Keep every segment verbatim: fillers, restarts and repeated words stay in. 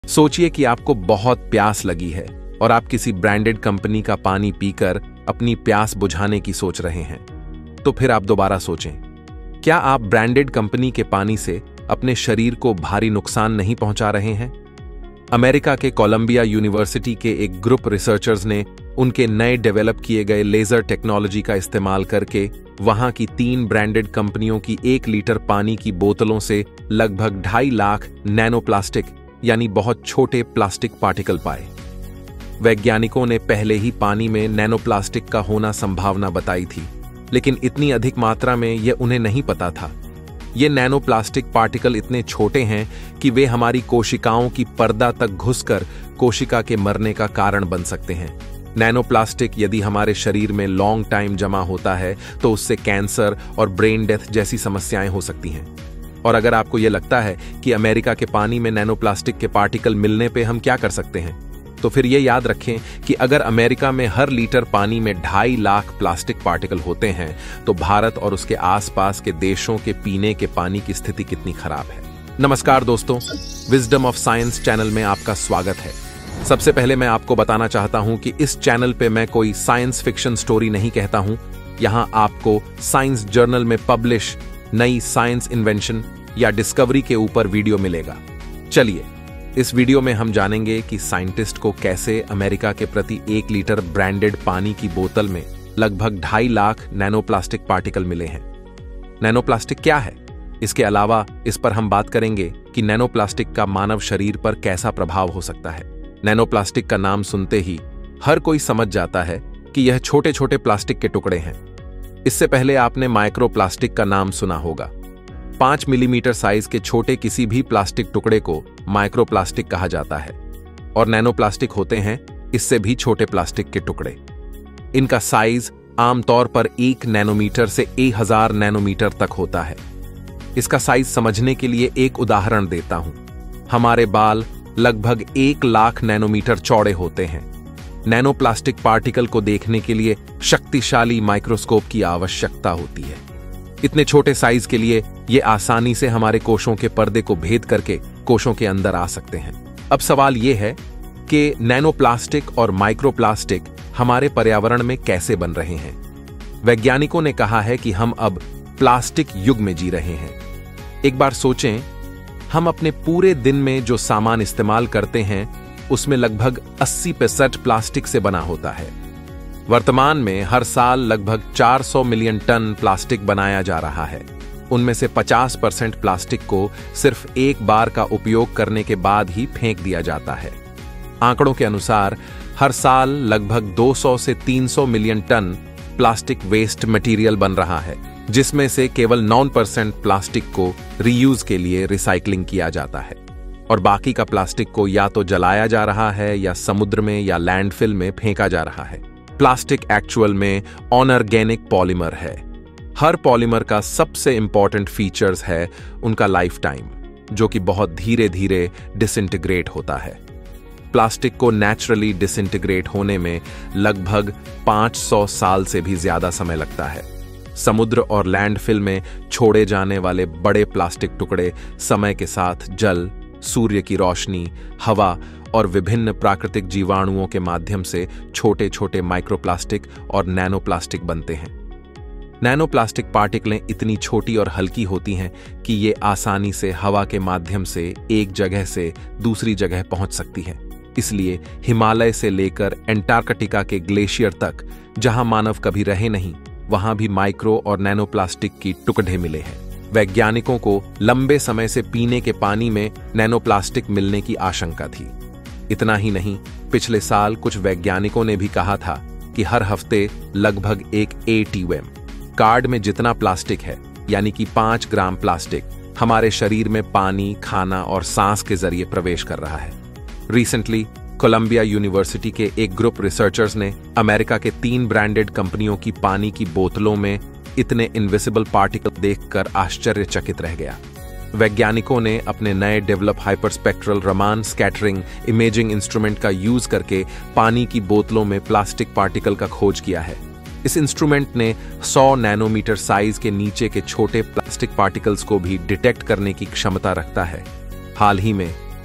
सोचिए कि आपको बहुत प्यास लगी है और आप किसी ब्रांडेड कंपनी का पानी पीकर अपनी प्यास बुझाने की सोच रहे हैं। तो फिर आप दोबारा सोचें, क्या आप ब्रांडेड कंपनी के पानी से अपने शरीर को भारी नुकसान नहीं पहुंचा रहे हैं? अमेरिका के कोलंबिया यूनिवर्सिटी के एक ग्रुप रिसर्चर्स ने उनके नए डेवलप किए गए लेजर टेक्नोलॉजी का इस्तेमाल करके वहां की तीन ब्रांडेड कंपनियों की एक लीटर पानी की बोतलों से लगभग ढाई लाख नैनोप्लास्टिक यानी बहुत छोटे प्लास्टिक पार्टिकल पाए। वैज्ञानिकों ने पहले ही पानी में नैनोप्लास्टिक का होना संभावना बताई थी, लेकिन इतनी अधिक मात्रा में यह उन्हें नहीं पता था। ये नैनोप्लास्टिक पार्टिकल इतने छोटे हैं कि वे हमारी कोशिकाओं की पर्दा तक घुसकर कोशिका के मरने का कारण बन सकते हैं। नैनोप्लास्टिक यदि हमारे शरीर में लॉन्ग टाइम जमा होता है तो उससे कैंसर और ब्रेन डेथ जैसी समस्याएं हो सकती हैं। और अगर आपको यह लगता है कि अमेरिका के पानी में नैनोप्लास्टिक के पार्टिकल मिलने पे हम क्या कर सकते हैं, तो फिर यह याद रखें कि अगर अमेरिका में हर लीटर पानी में ढाई लाख प्लास्टिक पार्टिकल होते हैं तो भारत और उसके आसपास के देशों के पीने के पानी की स्थिति कितनी खराब है। नमस्कार दोस्तों, विजडम ऑफ साइंस चैनल में आपका स्वागत है। सबसे पहले मैं आपको बताना चाहता हूं कि इस चैनल पे मैं कोई साइंस फिक्शन स्टोरी नहीं कहता हूं। यहां आपको साइंस जर्नल में पब्लिश नई साइंस इन्वेंशन या डिस्कवरी के ऊपर वीडियो मिलेगा। चलिए, इस वीडियो में हम जानेंगे कि साइंटिस्ट को कैसे अमेरिका के प्रति एक लीटर ब्रांडेड पानी की बोतल में लगभग ढाई लाख नैनोप्लास्टिक पार्टिकल मिले हैं। नैनोप्लास्टिक क्या है? इसके अलावा इस पर हम बात करेंगे कि नैनोप्लास्टिक का मानव शरीर पर कैसा प्रभाव हो सकता है। नैनोप्लास्टिक का नाम सुनते ही हर कोई समझ जाता है कि यह छोटे छोटे प्लास्टिक के टुकड़े हैं। इससे पहले आपने माइक्रोप्लास्टिक का नाम सुना होगा। पांच मिलीमीटर साइज के छोटे किसी भी प्लास्टिक टुकड़े को माइक्रोप्लास्टिक कहा जाता है। और नैनोप्लास्टिक होते हैं इससे भी छोटे प्लास्टिक के टुकड़े। इनका साइज आमतौर पर एक नैनोमीटर से एक हजार नैनोमीटर तक होता है। इसका साइज समझने के लिए एक उदाहरण देता हूं। हमारे बाल लगभग एक लाख नैनोमीटर चौड़े होते हैं। नैनोप्लास्टिक पार्टिकल को देखने के लिए शक्तिशाली माइक्रोस्कोप की आवश्यकता होती है। इतने छोटे साइज के लिए ये आसानी से हमारे कोशों के पर्दे को भेद करके कोशों के अंदर आ सकते हैं। अब सवाल यह है कि नैनोप्लास्टिक और माइक्रोप्लास्टिक हमारे पर्यावरण में कैसे बन रहे हैं। वैज्ञानिकों ने कहा है कि हम अब प्लास्टिक युग में जी रहे हैं। एक बार सोचें, हम अपने पूरे दिन में जो सामान इस्तेमाल करते हैं उसमें लगभग अस्सी प्रतिशत प्लास्टिक से बना होता है। वर्तमान में हर साल लगभग चार सौ मिलियन टन प्लास्टिक बनाया जा रहा है। उनमें से पचास परसेंट प्लास्टिक को सिर्फ एक बार का उपयोग करने के बाद ही फेंक दिया जाता है। आंकड़ों के अनुसार हर साल लगभग दो सौ से तीन सौ million ton plastic waste material बन रहा है, जिसमें से केवल नौ परसेंट प्लास्टिक को रीयूज के लिए रिसाइकलिंग किया जाता है और बाकी का प्लास्टिक को या तो जलाया जा रहा है या समुद्र में या लैंडफिल में फेंका जा रहा है। प्लास्टिक एक्चुअल में अनऑर्गेनिक पॉलीमर है। हर पॉलीमर का सबसे इंपॉर्टेंट फीचर्स है उनका लाइफ टाइम, जो कि बहुत धीरे धीरे डिसइंटीग्रेट होता है। प्लास्टिक को नेचुरली डिसइंटीग्रेट होने में लगभग पाँच सौ साल से भी ज्यादा समय लगता है। समुद्र और लैंडफिल में छोड़े जाने वाले बड़े प्लास्टिक टुकड़े समय के साथ जल, सूर्य की रोशनी, हवा और विभिन्न प्राकृतिक जीवाणुओं के माध्यम से छोटे छोटे माइक्रोप्लास्टिक और नैनोप्लास्टिक बनते हैं। नैनोप्लास्टिक पार्टिकलें इतनी छोटी और हल्की होती हैं कि ये आसानी से हवा के माध्यम से एक जगह से दूसरी जगह पहुंच सकती हैं। इसलिए हिमालय से लेकर एंटार्कटिका के ग्लेशियर तक, जहां मानव कभी रहे नहीं, वहां भी माइक्रो और नैनोप्लास्टिक की टुकड़े मिले हैं। वैज्ञानिकों को लंबे समय से पीने के पानी में नैनोप्लास्टिक मिलने की आशंका थी। इतना ही नहीं, पिछले साल कुछ वैज्ञानिकों ने भी कहा था कि हर हफ्ते लगभग एक एटीएम कार्ड में जितना प्लास्टिक है, यानी कि पांच ग्राम प्लास्टिक हमारे शरीर में पानी, खाना और सांस के जरिए प्रवेश कर रहा है। रिसेंटली कोलंबिया यूनिवर्सिटी के एक ग्रुप रिसर्चर्स ने अमेरिका के तीन ब्रांडेड कंपनियों की पानी की बोतलों में इतने इनविजिबल पार्टिकल देखकर आश्चर्यचकित रह गया। वैज्ञानिकों ने अपने नए develop hyperspectral Raman scattering imaging instrument का यूज करके पानी की बोतलों में प्लास्टिक पार्टिकल का खोज किया है। इस इंस्ट्रूमेंट ने सौ नैनोमीटर साइज के नीचे के छोटे प्लास्टिक पार्टिकल्स को भी डिटेक्ट करने की क्षमता रखता है। हाल ही में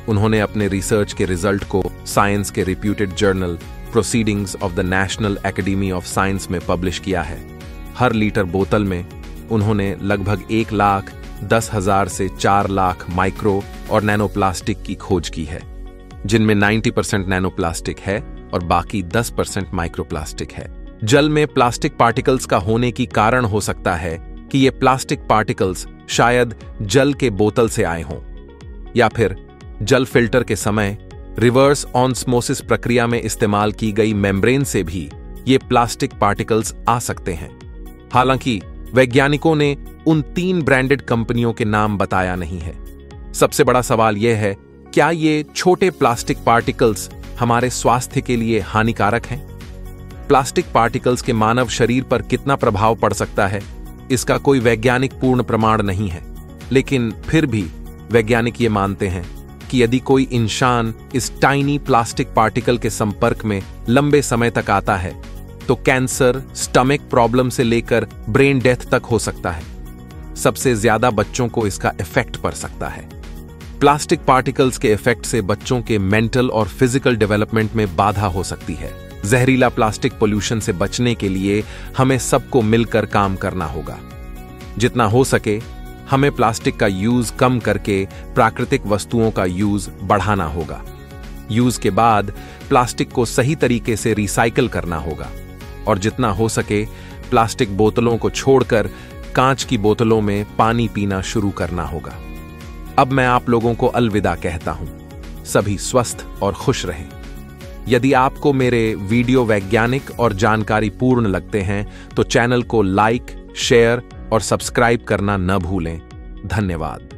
उन्होंने अपने रिसर्च के रिजल्ट को साइंस के reputed journal Proceedings of the National Academy of Science में पब्लिश किया है। हर लीटर बोतल में उन्होंने लगभग एक लाख दस हजार से चार लाख माइक्रो और नैनोप्लास्टिक की खोज की है, जिनमें नब्बे परसेंट नैनोप्लास्टिक है और बाकी दस परसेंट माइक्रोप्लास्टिक है। जल में प्लास्टिक पार्टिकल्स का होने की कारण हो सकता है कि ये प्लास्टिक पार्टिकल्स शायद जल के बोतल से आए हों, या फिर जल फिल्टर के समय रिवर्स ऑस्मोसिस प्रक्रिया में इस्तेमाल की गई मेम्ब्रेन से भी ये प्लास्टिक पार्टिकल्स आ सकते हैं। हालांकि वैज्ञानिकों ने उन तीन ब्रांडेड कंपनियों के नाम बताया नहीं है। सबसे बड़ा सवाल यह है, क्या ये छोटे प्लास्टिक पार्टिकल्स हमारे स्वास्थ्य के लिए हानिकारक हैं? प्लास्टिक पार्टिकल्स के मानव शरीर पर कितना प्रभाव पड़ सकता है, इसका कोई वैज्ञानिक पूर्ण प्रमाण नहीं है, लेकिन फिर भी वैज्ञानिक ये मानते हैं कि यदि कोई इंसान इस टाइनी प्लास्टिक पार्टिकल के संपर्क में लंबे समय तक आता है तो कैंसर, स्टमक प्रॉब्लम से लेकर ब्रेन डेथ तक हो सकता है। सबसे ज्यादा बच्चों को इसका इफेक्ट पड़ सकता है। प्लास्टिक पार्टिकल्स के इफेक्ट से बच्चों के मेंटल और फिजिकल डेवलपमेंट में बाधा हो सकती है। जहरीला प्लास्टिक पोल्यूशन से बचने के लिए हमें सबको मिलकर काम करना होगा। जितना हो सके हमें प्लास्टिक का यूज कम करके प्राकृतिक वस्तुओं का यूज बढ़ाना होगा। यूज के बाद प्लास्टिक को सही तरीके से रिसाइकल करना होगा और जितना हो सके प्लास्टिक बोतलों को छोड़कर कांच की बोतलों में पानी पीना शुरू करना होगा। अब मैं आप लोगों को अलविदा कहता हूं। सभी स्वस्थ और खुश रहें। यदि आपको मेरे वीडियो वैज्ञानिक और जानकारी पूर्ण लगते हैं तो चैनल को लाइक, शेयर और सब्सक्राइब करना न भूलें। धन्यवाद।